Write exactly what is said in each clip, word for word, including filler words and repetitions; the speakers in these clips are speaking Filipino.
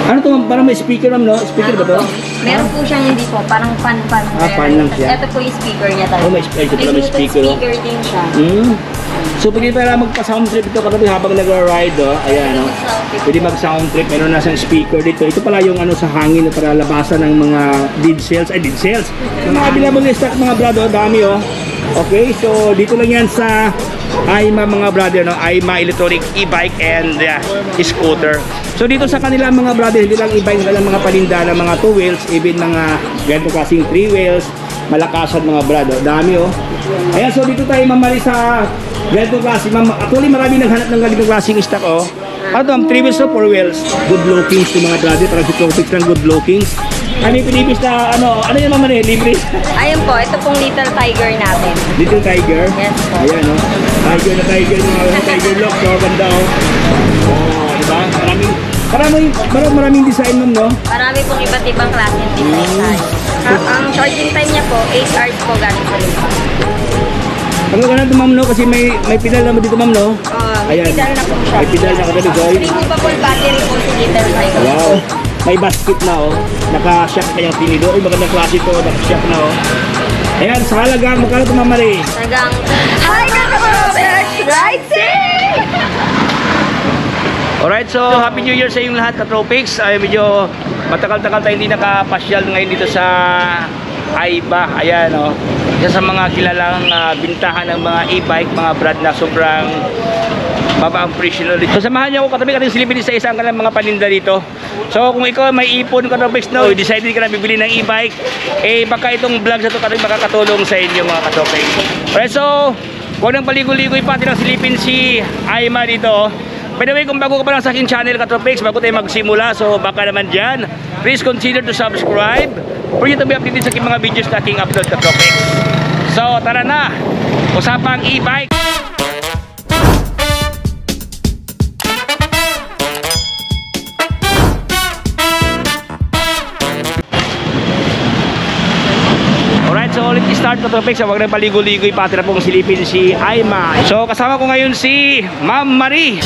Ano to, parang may speaker ma'am, no? Speaker ba to? Meron po siyang hindi po, parang pan-pan. Ah, pan lang siya. Ito po yung speaker niya talaga. Oh, may, ito pala may speaker. May speaker din siya. Hmm. So, pwede pala magpa-sound trip ito katabi habang nag-ride, oh. Ayan, no? Pwede mag-sound trip. Meron na siyang speaker dito. Ito pala yung ano sa hangin na para labasan ng mga dead cells. Ay, dead cells. Yung mga available stock mga brado, dami, oh. Okay, so dito lang yan sa Aima mga brother, no? Aima Electronic E-Bike and uh, Scooter. So dito sa kanila mga brother, hindi lang e-bike, hindi lang mga paninda ng mga two wheels, even mga ganito kasing three wheels, malakasan mga brother. Dami, oh. Ayan, so dito tayo mamali sa ganito klase. Actually marami naghanap ng ganito klaseng stock, oh. Ano to, three wheels o four wheels? Good lookings to mga brother, parang si Tropics ng good lookings. Ano yung pinipis na, ano, ano yung mamali, libre? Ayun po, ito pong Little Tiger natin. Little Tiger? Yes po. Ayan, oh. Tiger na tiger, mga tiger lock, so ganda, oh. Oh, diba? Maraming, maraming, maraming, maraming design nun, no? Marami pong iba't ibang klase ng design tayo. Ang, ang charging time niya po, eight hours po galing sa lupa. Ang ganda ito, ma'am, no? Kasi may, may pedal naman dito, ma'am, no? Uh, may ayan. pedal na po siya. May pedal na katabi, so. Removable battery po si Little Tiger. Wow. May basket na, oh. Naka-shock kayang tinido. Uy, magandang klase ito, naka-shock na, oh. Ayan, sa halagang, magkano ito, Ma'am Marie? Halagang, hi, Katropics! Rising! Alright, so Happy New Year sa inyong lahat, Katropics. Ay, medyo matagal-tagal tayo hindi nakapasyal ngayon dito sa Aiba. Ayan, oh. Isa sa mga kilalang uh, bintahan ng mga e-bike, mga brand na sobrang baba ang presyo dito. So samahan niyo ako katabi kating silipin sa isang kanilang mga paninda dito. So kung ikaw may ipon Katropics no, decided ka na bibili ng e-bike, eh baka itong vlog sa to katabi makakatulong sa inyo mga Katropics. Alright, so huwag nang paligoy-ligoy pa, tinang silipin si Aima dito. By the way, kung bago ka pa lang sa aking channel Katropics, bago tayo magsimula, so baka naman dyan, please consider to subscribe for you to be updated sa aking mga videos na aking upload Katropics. So tara na, usapang e-bike. So ulit i-start Katropics, huwag nang paligo-ligoy pati na pong silipin si Aima. So kasama ko ngayon si Ma'am Marie.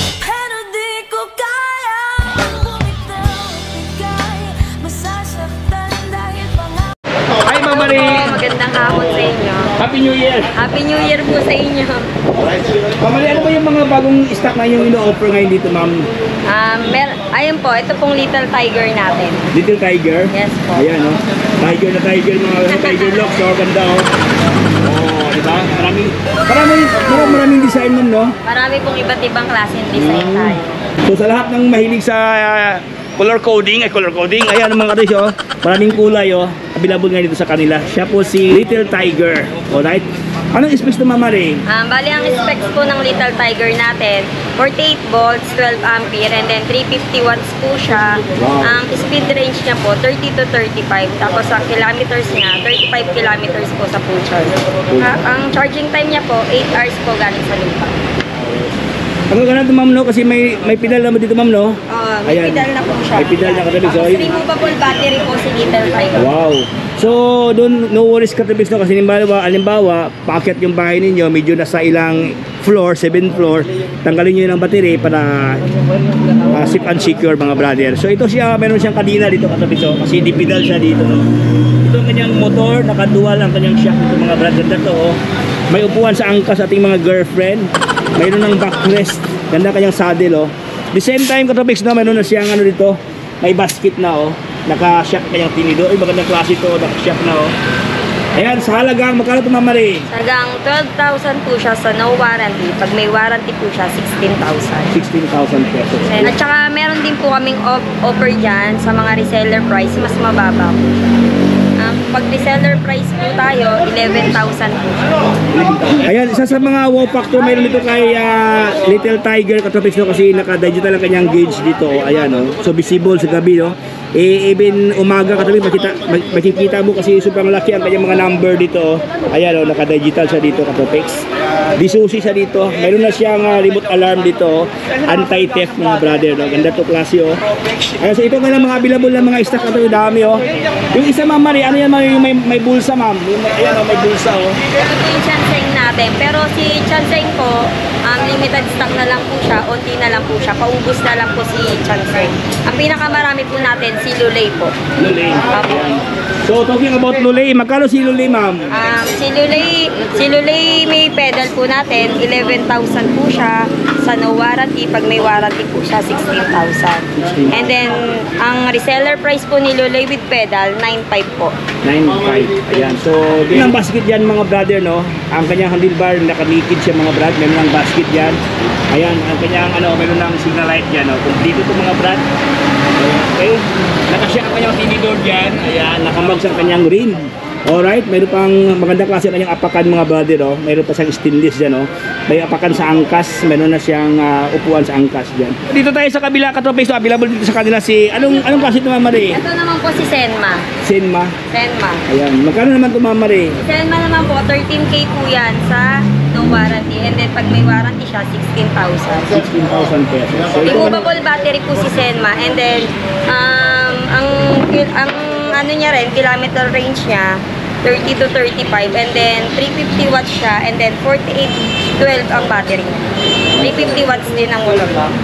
Hi Ma'am Marie. Magandang hapon sa inyo. Happy New Year. Happy New Year po sa inyo. Ma'am Marie, ano ba yung mga bagong stock na yung ino-offer ngayon dito, Ma'am? Um, ayun po, ito pong Little Tiger natin. Little Tiger? Yes po. Ayan, oh. Tiger na tiger, mga tiger lock, so ganda, oh. Oh, diba? Maraming, maraming, maraming, maraming design nun, no? Marami pong iba't ibang klase ng design mm. tayo. So sa lahat ng mahilig sa uh, color coding, ay color coding, ayan mga kadis, oh. Maraming kulay, oh. Available nga dito sa kanila. Siya po si Little Tiger. Alright? Anong specs na Ma'am Marie? Um, bali ang specs po ng Little Tiger natin, forty-eight volts, twelve ampere, and then three fifty watts po siya. Wow. Ang speed range niya po, thirty to thirty-five. Tapos ang kilometers niya, thirty-five kilometers po sa full charge. Uh, ang charging time niya po, eight hours po galing sa lupa. Ang ganda ito, Ma'am, no? Kasi may, may pedal naman dito, Ma'am, no? Uh, may Ayan. pedal na po siya. May pedal na katabi. So, removable battery po si Little Tiger. Wow. So, doon, no worries Katropics, no? Kasi halimbawa, halimbawa, paakyat yung bahay ninyo, medyo nasa ilang floor, seven floor, tanggalin nyo yun ang battery para uh, safe and secure, mga brother. So, ito siya, meron siyang kadina dito, Katropics, no? Kasi di pedal siya dito, no? Ito ang kanyang motor, nakadual ang kanyang shock dito, mga brother. Ito, oh. May upuan sa angkas sa ating mga girlfriend. Mayroon ng backrest. Ganda kanyang saddle, oh. The same time, Katropics, no? Mayroon na siyang ano dito, may basket na, oh. Naka-shock kanyang tinido. Ay, magandang klase ito. Naka-shock na, oh. Ayan, sa halagang, magkano ito, Ma'am Marie? Halagang twelve thousand po siya sa no warranty. Pag may warranty po siya, sixteen thousand. sixteen thousand pesos. At saka, meron din po kaming offer dyan sa mga reseller price. Mas mababa po siya. Um, pag reseller price po tayo, eleven thousand po siya. Ayan, isa sa mga wow factor mayroon dito kay uh, Little Tiger Katropics, no? Kasi naka-digital ang kanyang gauge dito, oh. Ayan, oh. So visible sa gabi, no? Eh, even umaga Katropics, makita, makikita mo kasi sobrang laki ang kanyang mga number dito, oh. Ayan, oh, naka-digital siya dito, Katropics. Disusi siya dito. Meron na siyang uh, remote alarm dito. Anti-theft mga brother. No? Ganda to klase oh. Ayan, so ito nga lang mga available na mga stock na ito. Dami oh. Yung isa ma'am Marie, ano yan yung may, may bulsa ma'am? Yung, ayan oh, may bulsa oh. Ito po yung Chanseng natin. Pero si Chanseng po, um, limited stock na lang po siya. Unti na lang po siya. Paubos na lang po si Chanseng. Ang pinakamarami po natin, si Lulay po. Lulay. Apo. So talking about Lulay, magkano si Lulay ma'am? Um, si Lulay, si Lulay may pedal po natin, eleven thousand po siya. Sa no warranty, pag may warranty po siya, sixteen thousand. And then, ang reseller price po ni Lulay with pedal, nine five po. nine five. Ayan. So, yun ang basket yan mga brother, no? Ang kanyang handlebar, nakalikid siya mga brad. Meron ng basket yan. Ayan, ang kanyang, ano, meron ng signal light yan, no? Complete ito mga brad. Okay. Nakasya ang kanyang tinidor dyan. Ayan, nakamags ang kanyang rim. Alright, mayroon pang magandang klase ng kanyang apakan mga brother, oh. Mayroon pa siyang stainless dyan, oh. May apakan sa angkas, mayroon na siyang uh, upuan sa angkas dyan. Dito tayo sa kabila, katropes, so available dito sa kanila si, anong, anong klase ito Ma'am Marie? Ito naman po si Senma. Senma. Senma. Ayan, magkano naman ito Ma'am Marie? Senma naman po, thirteen K po yan sa no warranty. And then, pag may warranty siya, sixteen thousand. sixteen thousand pesos. So, ito Removable battery po si Senma. And then, um, ang, ang ano niya rin, kilometer range niya, thirty to thirty-five. And then, three fifty watts siya. And then, forty-eight twelve ang battery niya. three fifty watts din ang ulo.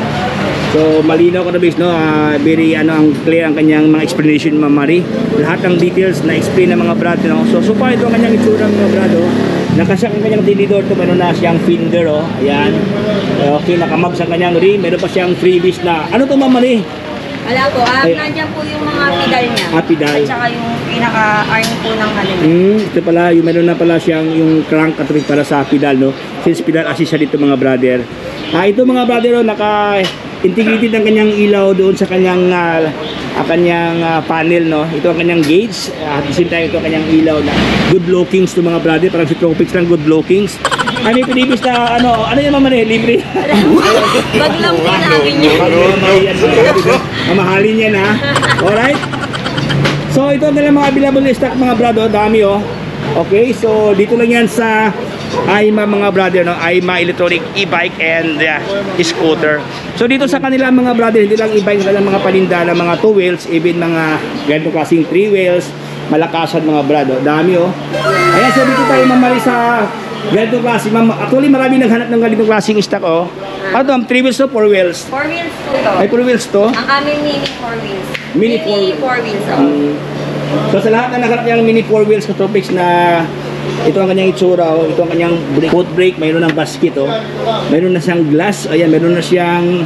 So malinaw ko na base no, uh, very ano ang clear ang kanyang mga explanation Ma'am Marie. Lahat ng details na explain ng mga brad no. So so far ito ang kanyang itsura mga brad oh. Nakasya ang kanyang tinidor to, meron na siyang fender oh. Ayan. Okay, nakamags ang kanyang rim, meron pa siyang freebies na. Ano to Ma'am Marie? Wala po, ah, Ay. nandiyan po yung mga pedal niya. Ah, pedal. At saka yung pinaka-arm po ng ano niya. Hmm, ito pala, yung meron na pala siyang yung crank at para sa pedal no. Since pedal assist siya dito mga brother. Ah, ito mga brother oh, naka integrated ang kanyang ilaw doon sa kanyang uh, uh, kanyang uh, panel no. Ito ang kanyang gauge, uh, at the same time ito ang kanyang ilaw na good lookings to mga brother, parang si Tropics lang good lookings. Ay may pinibis na ano, ano yan Ma'am Marie, libre. Bag lang po namin yun. Mamahalin yan ha. Alright. So ito na lang mga available stock mga brother, dami oh. Okay, so dito lang yan sa Aima mga brother no, Aima electronic e-bike and uh, scooter. So dito sa kanila mga brother, hindi lang e-bike, hindi lang mga paninda ng mga two wheels, even mga ganito klaseng three wheels, malakasan mga brother. Dami oh. Ayan, so dito tayo Ma'am Marie sa ganito klase. Actually marami naghanap ng ganito klaseng stock oh. Ano to, three wheels to four wheels? Four wheels po to. Ay four wheels to? Ang aming mini four wheels. Mini four wheels. four wheels oh. Um, so sa lahat na naghanap niyang mini four wheels sa Tropics na ito ang kanyang itsura oh. Ito ang kanyang brake, foot brake, mayroon ng basket oh. Mayroon na siyang glass, ayan, mayroon na siyang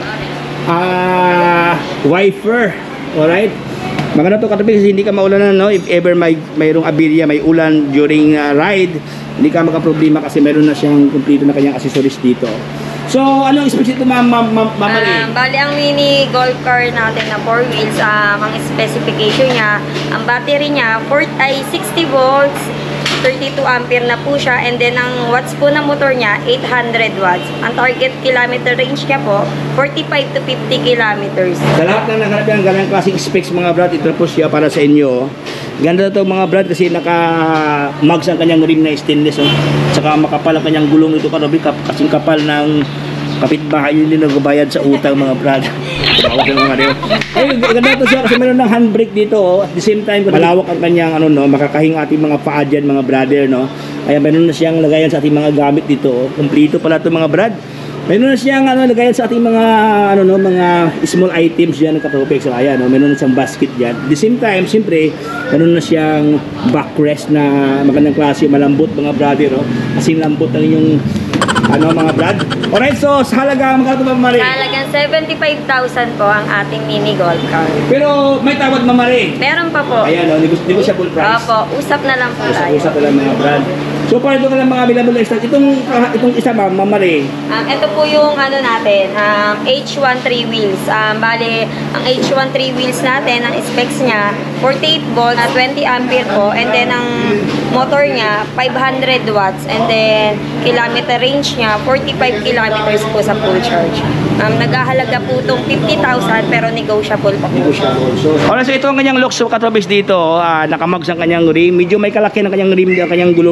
uh, wiper. Alright. Maganda to Tropics, hindi ka maulanan no. If ever may mayroong aberya, may ulan during uh, ride, hindi ka magka-problema kasi mayroon na siyang kumpleto na kanyang accessories dito. So, anong special ito Ma'am Ma'am Ma'am Marie? Um, bali ang mini golf car natin na four wheels, um, ang specification niya, ang battery niya four, ay sixty volts, thirty-two ampere na po siya, and then ang watts po ng motor niya eight hundred watts. Ang target kilometer range niya po forty-five to fifty kilometers. Sa lahat na naghanap yan, ganang klaseng specs mga brad, ito po siya para sa inyo. Ganda na ito mga brad kasi naka-mags ang kanyang rim na stainless. Oh. Saka makapal ang kanyang gulong ito karobi, kasing kapal ng kapitbahay yun din nagbabayad sa utang mga brad. Tawag ng mga rin. Ay, ganda ito siya kasi mayroon ng handbrake dito. Oh. At the same time, malawak ang kanyang ano, no, makakahing ating mga paa dyan mga brother. No? Kaya mayroon na siyang lagayan sa ating mga gamit dito. Oh. Kompleto pala ito mga brad. Mayroon na siyang ano, lagayan sa ating mga ano no, mga small items diyan ng Katropex. So ayan, no, mayroon na siyang basket diyan. At the same time, siyempre, mayroon na siyang backrest na magandang klase, malambot mga brother, oh. Kasi lambot ang inyong ano mga brad. Alright, so sa halaga magkano ba Marie? Sa halagang seventy-five thousand po ang ating mini golf car. Pero may tawad Ma'am Marie. Meron pa po. Ayan, oh, negotiable price. Opo, usap na lang po tayo. Usap na lang mga brad. So para ito ka lang mga available na stock. Itong, uh, itong isa Ma'am Ma'am Marie. Um, ito po yung ano natin, um, H one three wheels. Um, bale, ang H one three wheels natin, ang specs niya, forty-eight volts, na twenty ampere po. And then ang motor niya, five hundred watts. And then kilometer range niya, forty-five kilometers po sa full charge. Um, naghahalaga po itong fifty thousand pero negotiable po. Negotiable. So, alright, so ito ang kanyang looks so Katropex dito. Uh, nakamags ang kanyang rim. Medyo may kalaki ng kanyang rim, ang kanyang gulong dito mga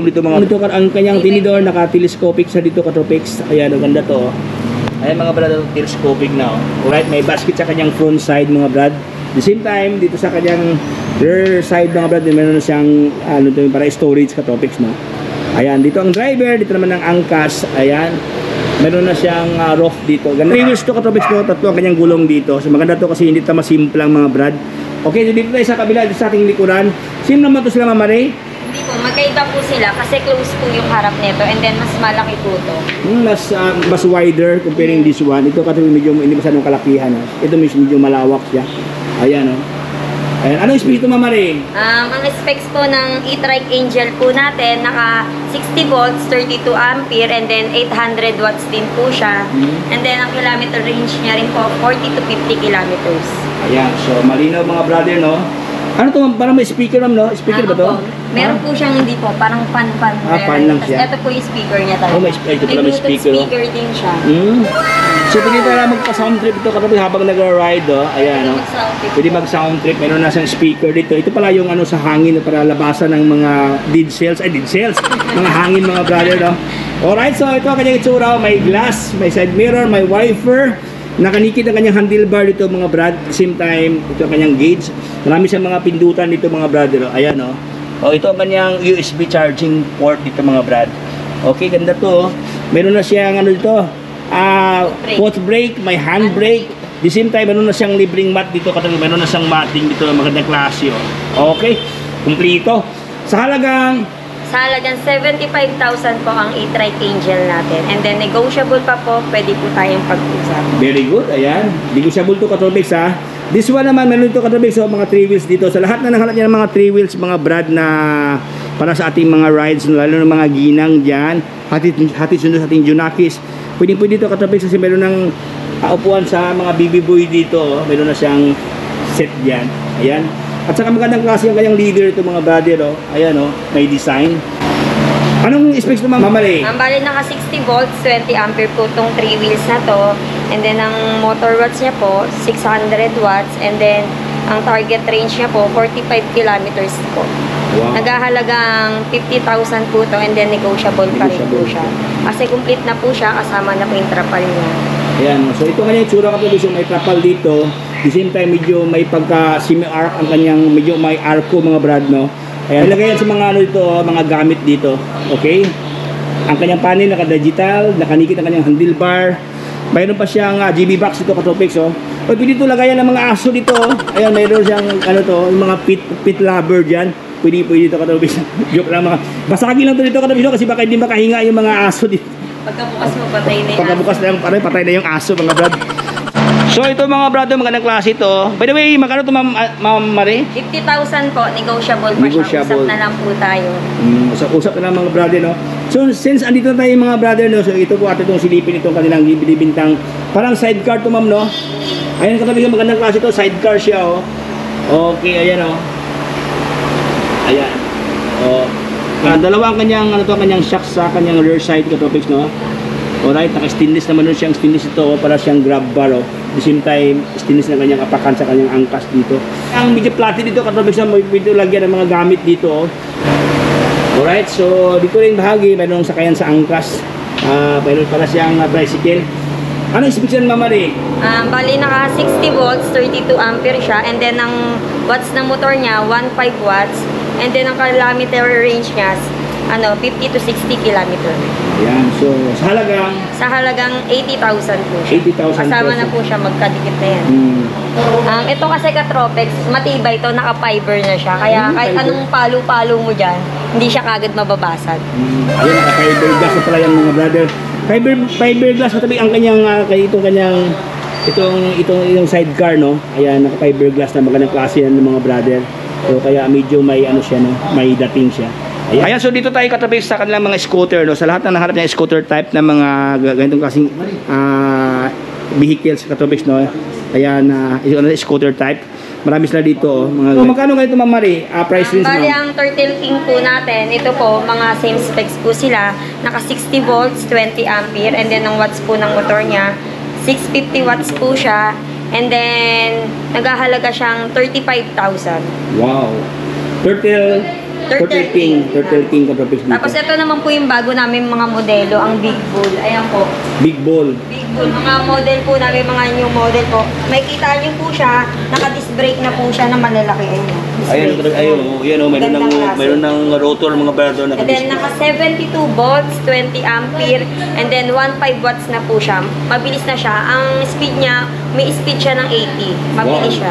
Ito ang kanyang tinidor, naka-telescopic sa dito ka-tropics. Ayan, ang ganda to. Ayan mga brad, telescopic na. Oh. Alright, may basket sa kanyang front side mga brad. At the same time, dito sa kanyang rear side mga brad, meron na siyang ano to, para storage ka-tropics, no. Ayan, dito ang driver, dito naman ang angkas. Ayan. Meron na siyang uh, roof dito. Ganda. three wheels to ka-tropics, no. Tatlo ang kanyang gulong dito. So maganda to kasi hindi ito masimplang mga brad. Okay, so dito tayo sa kabila, dito sa ating likuran. Same naman to sila, Mama Ray? Hindi po, magkaiba po sila kasi close po yung harap nito and then mas malaki po to. Hmm, mas, uh, mas wider comparing this one. Ito kasi medyo hindi masyadong kalakihan. No? Ito medyo malawak siya. Ayan, no? Ayan. Anong speed ito, Mama Ray? Um, ang specs po ng e-trike Angel po natin, naka sixty volts, thirty-two ampere, and then eight hundred watts din po siya. Hmm. And then ang kilometer range niya rin po, forty to fifty kilometers. Ayan, so malinaw mga brother, no? Ano to, parang may speaker ma'am, no? Speaker ba to? Opo. Meron po siyang hindi po, parang pan-pan. Ah, pan lang siya. Ito po yung speaker niya talaga. Oh, may, ito pala may Bluetooth speaker. oh. speaker din siya. Hmm. So, pwede tayo magpa-sound trip ito katabi habang nag-ride, oh. Ayan, no? Pwede mag-sound trip. Meron na siyang speaker dito. Ito pala yung ano sa hangin para labasan ng mga dead cells. Ay, dead cells. Mga hangin, mga brother, no? Alright, so ito ang kanyang itsura. May glass, may side mirror, may wiper. Nakanikit ang kanyang handlebar dito mga brad. At the same time, ito ang kanyang gauge. Marami siyang mga pindutan dito mga brother. Ayan, oh. Oh, ito ang kanyang U S B charging port dito mga brad. Okay, ganda to. Oh. Meron na siyang ano dito, ah, uh, foot brake, may hand brake. At the same time, meron na siyang libreng mat dito. Meron na siyang matting dito, magandang klase. Oh. Okay, kumplito. Sa halagang Sa halagang seventy-five thousand po ang e-trike Angel natin. And then negotiable pa po, pwede po tayong pag-usap. very good, ayan. Negotiable to ka-tropics, ha. This one naman, meron ito ka-tropics, so mga three wheels dito. Sa lahat na nakalap niya ng mga three wheels, mga brad na para sa ating mga rides, lalo ng mga ginang dyan, hati, hati sundo sa ating Junakis. Pwede pwede ito ka-tropics kasi meron ng uh, upuan sa mga baby boy dito. Oh. Meron na siyang set dyan. Ayan. At saka magandang klase yung kanyang leader ito mga brother. Oh. Ayan, oh, may design. Anong specs naman, Mama Ray? Ang bali naka sixty volts, twenty ampere po itong three wheels na to. And then ang motor watts niya po, six hundred watts. And then ang target range niya po, forty-five kilometers po. Wow. Nagahalagang fifty thousand po to and then negotiable pa rin po siya. Kasi complete na po siya, kasama na po yung trapal niya. Ayan, so ito kanyang tsura kapag so may trapal dito. At the same time, medyo may pagka semi-arc ang kanyang, medyo may arco mga brad, no? Ayan, ilagay yan sa mga ano dito, mga gamit dito. Okay? Ang kanyang panel, naka-digital, nakanikit ang kanyang handlebar. Mayroon pa siyang uh, G B box dito, ka-tropics, oh. O, pwede ito lagayan ng mga aso dito, oh. Ayan, mayroon siyang, ano to, yung mga pit, pit lover dyan. Pwede, pwede ito, ka-tropics. Joke lang mga, basagin lang ito dito, ka-tropics, kasi baka hindi makahinga yung mga aso dito. Pagkabukas mo, patay na yung Pagkabukas na yung, patay, patay na yung aso, mga brad. So ito mga brother, magandang klase ito. By the way, magkano ito Ma'am Ma Marie? fifty thousand po, negotiable pa Negotiable. siya. Usap na lang po tayo. Mm, usap-usap na lang mga brother, no? So since andito na tayo mga brother, no? So ito po ato itong silipin itong kanilang binibintang. Parang sidecar to ma'am, no? Ayan katabi ko, magandang klase ito. Sidecar siya, oh. Okay, ayan, oh. Ayan. Oh. Uh, dalawa ang kanyang, ano to, kanyang shocks sa kanyang rear side ka-tropics, no? Alright, naka-stainless naman nun siyang stainless ito, oh, para siyang grab bar, oh. At the same time, stainless na kanyang apakan sa kanyang angkas dito. Ang medyo plated dito, ka-tropics na medyo lagyan ng mga gamit dito, oh. Alright, so dito rin bahagi, mayroong sakayan sa angkas. Uh, mayroon para siyang uh, bicycle. Ano yung specs yan, Mama Ray? Um, bali naka sixty volts, thirty-two ampere siya. And then ang watts ng motor niya, fifteen watts. And then ang kilometer range niya, ano, fifty to sixty kilometer. Ayan, so sa halagang Sa halagang eighty thousand po siya. eighty thousand Kasama pesos. na po siya, magkadikit na yan. Hmm. Um, ito kasi ka-tropex, matibay ito, naka-fiber na siya. Kaya Hmm, kahit fiber. anong palo-palo mo dyan, hindi siya kagad mababasag. Hmm. Ayan, naka-fiber glass na pala yan mga brother. Fiber, fiber glass na tabi ang kanyang, uh, itong kanyang, itong, itong, itong sidecar, no? Ayan, naka-fiber glass na magandang klase yan ng mga brother. So kaya medyo may ano siya, no? May dating siya. Ayan. Ayan, so dito tayo katabi sa kanilang mga scooter, no? Sa lahat na nahanap niya scooter type na mga ganitong kasing uh, vehicles katabi, no? Ayan, uh, scooter type. Marami sila dito, oh, mga so, magkano ganito, Ma'am Marie? Uh, price range, Bali, ma'am? ang Turtle King po natin, ito po, mga same specs po sila. Naka sixty volts, twenty ampere, and then ang watts po ng motor niya, six fifty watts po siya. And then, naghahalaga siyang thirty-five thousand. Wow. Turtle Turtle King. Turtle King Katropics dito. Tapos ito naman po yung bago namin mga modelo, ang Big Bull. Ayan po. Big Ball. Big Bull. Mga model po namin, mga new model po. Makikita niyo po siya, naka-disc brake na po siya na malalaki. Ayun. Disc Ayun, brake. ayun, oh, yan oh, mayroon ng Gandang klase. mayroon ng rotor mga brother na And then naka seventy-two volts, twenty ampere, and then one point five watts na po siya. Mabilis na siya. Ang speed niya, may speed siya ng eighty. Mabilis Wow. siya.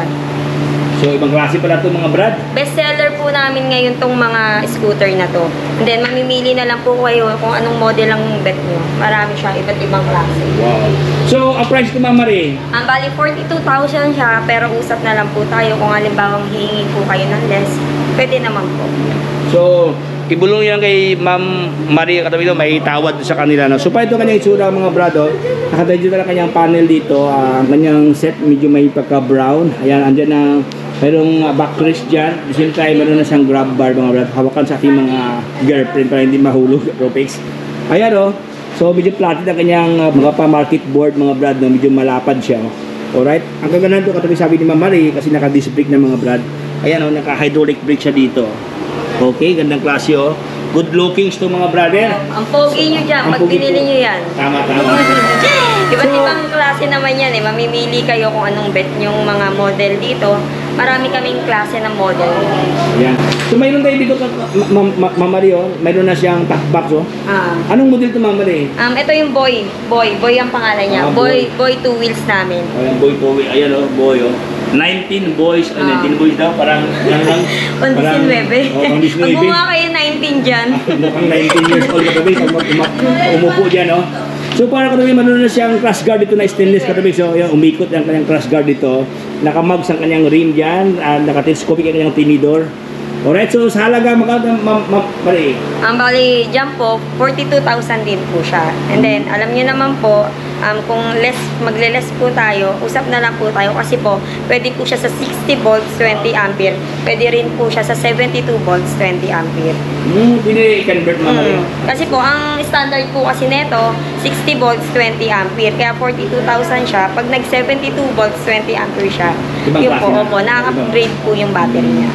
So, ibang klase pala ito mga brad. Best seller po namin ngayon tong mga scooter na to. And then mamimili na lang po kayo kung anong model ang bet nyo. Marami siya, iba't ibang klase. Wow. So, ang price ko Ma'am Marie, Ang bali forty-two thousand siya, pero usap na lang po tayo kung halimbawa hihingi po kayo ng less. Pwede naman po. so, ibulong yan kay Ma'am Marie katabi dito, may tawad sa kanila. No? So, pa ito kanyang itsura mga brado. Nakadigital ang kanyang panel dito. Ah, Ang kanyang set medyo may pagka-brown. Ayan, andyan na mayroong uh, backrest dyan. At the same time, meron na siyang grab bar mga brad. Hawakan sa ating mga girlfriend para hindi mahulog. Tropics. Ayan o. So, medyo flatted ang kanyang uh, mga pa-market board mga brad. No? Medyo malapad siya. Oh. Alright. Ang kaganahan ito katabi sabi ni Ma'am Marie kasi naka-disc brake na mga brad. Ayan o, naka-hydraulic brake siya dito. Okay, gandang klase o. Good lookings to mga brother. Ang pogi nyo dyan, Ang pag pogi binili po. nyo yan. Tama, tama. Iba't So- ibang klase naman yan eh. Mamimili kayo kung anong bet yung mga model dito. Marami kaming klase ng model. Ayan. So, mayroon tayo dito, Ma'am Ma- Ma'am Marie o. Mayroon na siyang top box o. Ah. Anong model ito Ma'am Marie? Um, ito yung boy. Boy. Boy ang pangalan niya. Ah, boy. Boy two wheels namin. Ayan, boy po. Ayan o, boy o. nineteen boys, ah. Ah. nineteen boys daw, parang, yan lang. On nineteen. Oh, on Pag gumawa kayo nineteen dyan. Mukhang nineteen years old katabi, so, um, um, umupo dyan o. So, para katabi, manunan na siyang crash guard dito na stainless katabi. So, ayan, umikot ang kanyang crash guard dito. Nakamugs ang kanyang rim dyan, uh, naka-telescopic ang kanyang tinidor. Alright, so sa halaga, magkano, Ma'am Ma Marie? Ang bali, dyan po, forty-two thousand din po siya. And then, alam niyo naman po, um, kung less, magle-less po tayo, usap na lang po tayo kasi po, pwede po siya sa sixty volts, twenty ampere. Pwede rin po siya sa seventy-two volts, twenty ampere. Hmm, pwede i-convert Ma'am Marie. Mm. Kasi po, ang standard po kasi neto, sixty volts, twenty ampere. Kaya forty-two thousand siya. Pag nag seventy-two volts, twenty ampere siya. Ibang Yung klase po, na. opo, nakaka-upgrade po yung battery niya.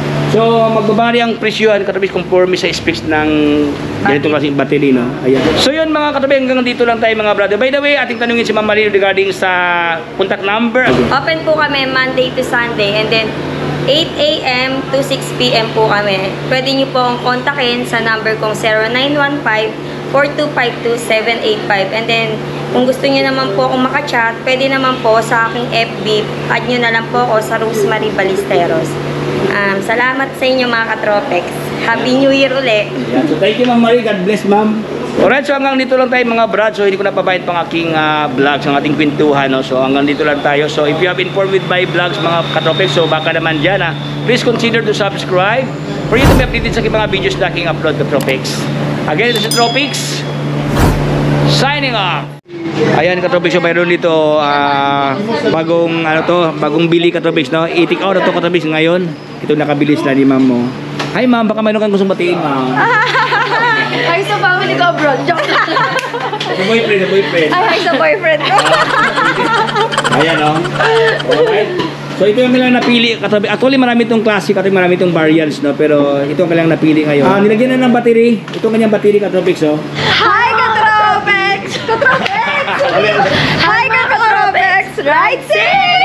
So, magbabari ang presyohan katabi conforme sa specs ng ganitong klaseng battery, no? Ayan. So, yun mga katabi, hanggang dito lang tayo mga brother. By the way, ating tanungin si Ma'am Marie regarding sa contact number. Open po kami Monday to Sunday and then eight A M to six P M po kami. Pwede nyo po akong kontakin sa number kong zero nine one five, four two five two, seven eight five. And then, kung gusto nyo naman po akong makachat, pwede naman po sa aking F B. Add nyo na lang po ako sa Rosemary Ballesteros. Um, salamat sa inyo mga katropex. Happy New Year uli. Ayan. So, thank you Ma'am Marie. God bless Ma'am. Alright, so hanggang dito lang tayo mga brad. So, hindi ko napabayad pang aking uh, vlogs, ang ating kwentuhan. No? So, hanggang dito lang tayo. So, if you have informed with my vlogs mga katropex, so baka naman dyan, ha, please consider to subscribe for you to be updated sa aking mga videos na aking upload katropex. Again, ito si Tropex. Signing off. Ayan katropex, so mayroon dito ah, bagong ano to, bagong bili katropex, no? Itik out na to katropex ngayon. Ito nakabilis na ni ma'am mo. Hi ma'am, baka mayroon kang gustong batiin ma'am. Ay, sa family ko abroad. Joke lang. Sa boyfriend, sa boyfriend. Ay, ay, sa boyfriend ko. Ayan o. Alright. So ito yung kailangan napili katabi. Actually marami itong classic at marami itong variants, no? Pero ito ang kailangan napili ngayon. Ah, nilagyan na ng battery. Ito ang kanyang battery katropex, oh. Hi, Katropex! Katropex! Hi, Katropex! Right, sis!